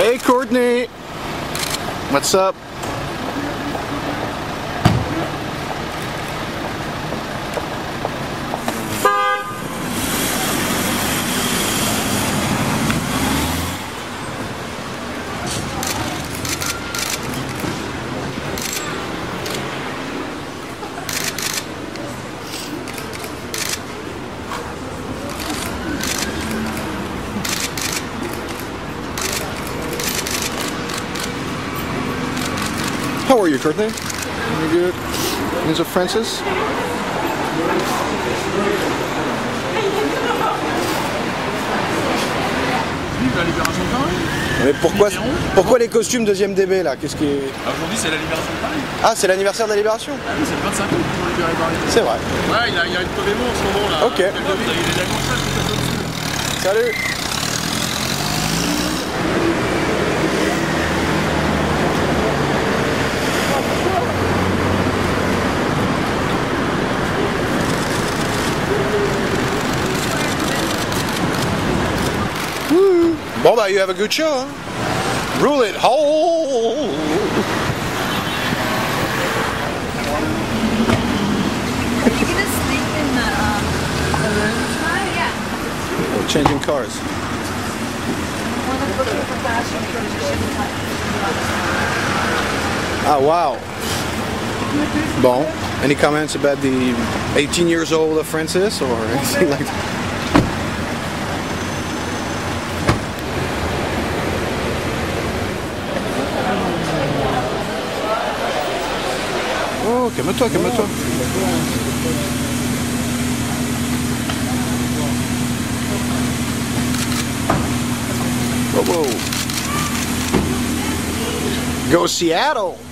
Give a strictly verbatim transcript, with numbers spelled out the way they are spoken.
Hey Courtney! What's up? How are you, Courtney? You good? Is it Francis? Mais pourquoi, pourquoi les costumes deuxième D B là? Qu'est-ce qui est... Aujourd'hui c'est la libération de Paris. Ah, c'est l'anniversaire de la libération? Ah oui, c'est le vingt-cinq août qu'ils ont libéré Paris. C'est vrai. Ouais, il y a, il y a une Pokémon en ce moment là. Ok. Il y a des accrochages tout à fait. Salut! Woo. Bon bah, you have a good show, huh? Rule it whole! Are you gonna sleep in the, um, the room tonight? Yeah. We're changing cars. Ah, wow. Bon, any comments about the eighteen years old of Francis or anything like that? Oh, calme-toi, calme-toi. Whoa, whoa. Go Seattle!